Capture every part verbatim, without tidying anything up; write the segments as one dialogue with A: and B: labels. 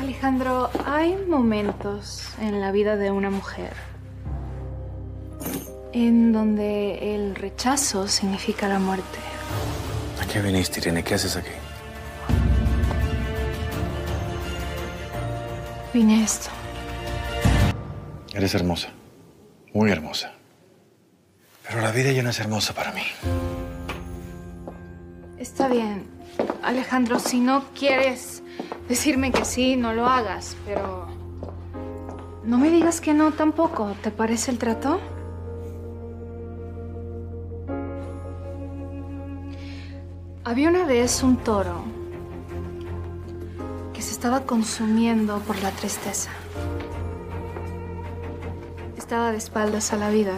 A: Alejandro, hay momentos en la vida de una mujer en donde el rechazo significa la muerte.
B: ¿A qué viniste, Irene? ¿Qué haces aquí?
A: Vine a esto.
B: Eres hermosa. Muy hermosa. Pero la vida ya no es hermosa para mí.
A: Está bien. Alejandro, si no quieres decirme que sí, no lo hagas, pero no me digas que no tampoco. ¿Te parece el trato? Había una vez un toro que se estaba consumiendo por la tristeza. Estaba de espaldas a la vida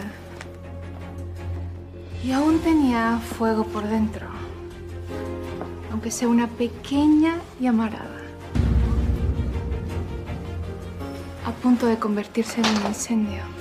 A: y aún tenía fuego por dentro, aunque sea una pequeña llamarada, a punto de convertirse en un incendio.